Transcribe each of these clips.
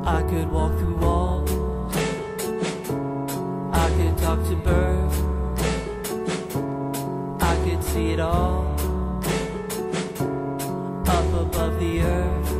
I could walk through walls, I could talk to birds, I could see it all up above the earth.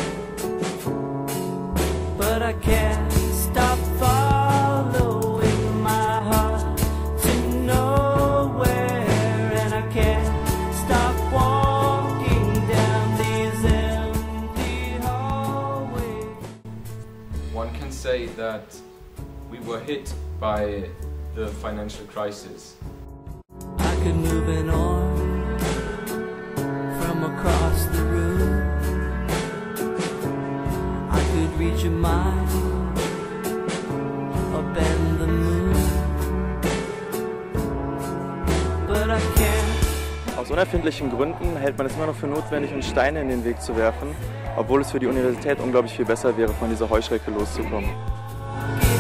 But I can't stop following my heart to nowhere, and I can't stop walking down these empty hallways. One can say that we were hit by the financial crisis. I could move an arm from across the room, I could reach a mile or bend the moon, but I can't. Aus unerfindlichen Gründen hält man es immer noch für notwendig, uns Steine in den Weg zu werfen, obwohl es für die Universität unglaublich viel besser wäre, von dieser Heuschrecke loszukommen.